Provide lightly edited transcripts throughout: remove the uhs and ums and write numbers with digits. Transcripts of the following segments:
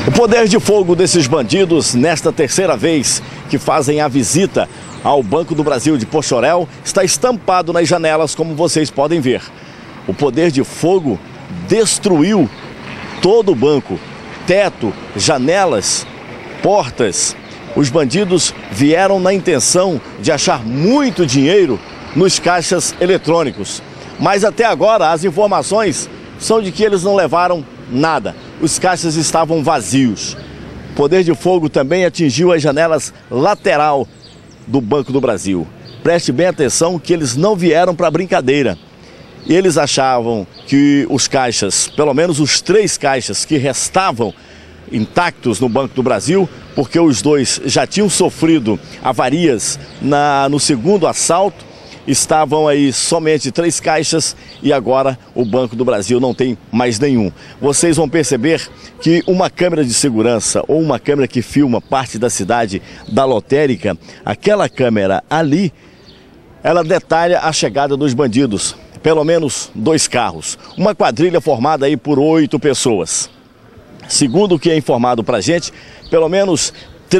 O poder de fogo desses bandidos, nesta terceira vez que fazem a visita ao Banco do Brasil de Poxoréu, está estampado nas janelas, como vocês podem ver. O poder de fogo destruiu todo o banco, teto, janelas, portas. Os bandidos vieram na intenção de achar muito dinheiro nos caixas eletrônicos. Mas até agora as informações são de que eles não levaram nada. Os caixas estavam vazios. O poder de fogo também atingiu as janelas lateral do Banco do Brasil. Preste bem atenção que eles não vieram para brincadeira. Eles achavam que os caixas, pelo menos os 3 caixas que restavam intactos no Banco do Brasil, porque os 2 já tinham sofrido avarias no segundo assalto, estavam aí somente 3 caixas e agora o Banco do Brasil não tem mais nenhum. Vocês vão perceber que uma câmera de segurança ou uma câmera que filma parte da cidade da lotérica, aquela câmera ali, ela detalha a chegada dos bandidos. Pelo menos 2 carros, uma quadrilha formada aí por 8 pessoas. Segundo o que é informado para a gente, pelo menos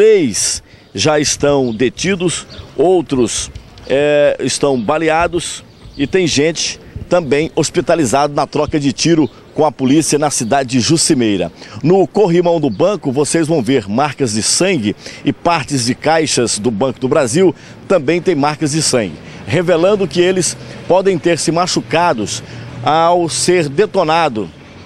3 já estão detidos, outros estão baleados e tem gente também hospitalizada na troca de tiro com a polícia na cidade de Juscimeira. No corrimão do banco vocês vão ver marcas de sangue e partes de caixas do Banco do Brasil também tem marcas de sangue, revelando que eles podem ter se machucados ao ser detonado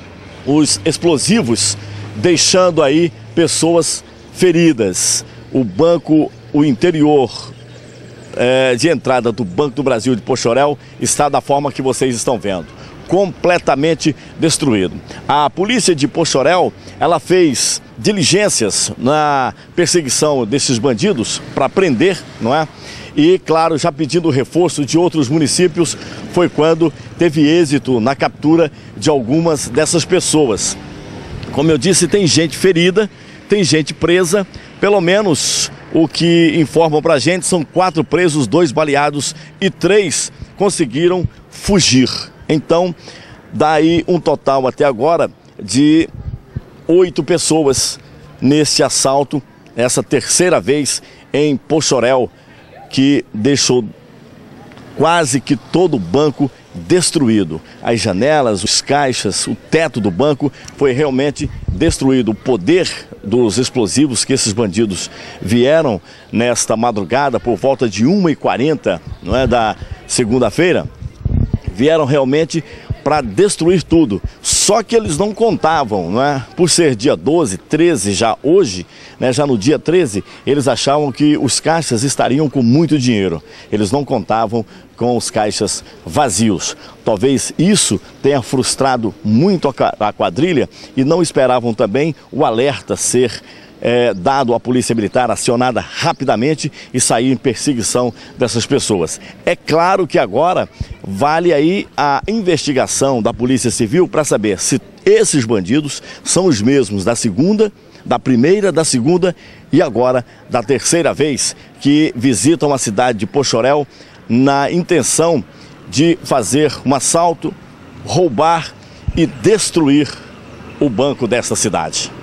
os explosivos, deixando aí pessoas feridas. O banco, o interior de entrada do Banco do Brasil de Poxoréu está da forma que vocês estão vendo, completamente destruído. A polícia de Poxoréu, ela fez diligências na perseguição desses bandidos para prender, não é? E, claro, já pedindo reforço de outros municípios, foi quando teve êxito na captura de algumas dessas pessoas. Como eu disse, tem gente ferida, tem gente presa, pelo menos o que informam pra gente são 4 presos, 2 baleados e 3 conseguiram fugir. Então, daí um total até agora de 8 pessoas nesse assalto, essa terceira vez em Poxoréu, que deixou quase que todo o banco destruído. As janelas, os caixas, o teto do banco foi realmente destruído. O poder dos explosivos que esses bandidos vieram nesta madrugada, por volta de 1h40, não é, da segunda-feira, vieram realmente para destruir tudo. Só que eles não contavam, não é? Por ser dia 12, 13 já hoje, né, já no dia 13, eles achavam que os caixas estariam com muito dinheiro. Eles não contavam com os caixas vazios. Talvez isso tenha frustrado muito a quadrilha e não esperavam também o alerta ser dado à Polícia Militar, acionada rapidamente e sair em perseguição dessas pessoas. É claro que agora vale aí a investigação da Polícia Civil para saber se esses bandidos são os mesmos da primeira, da segunda e agora da terceira vez que visitam a cidade de Poxoréu na intenção de fazer um assalto, roubar e destruir o banco desta cidade.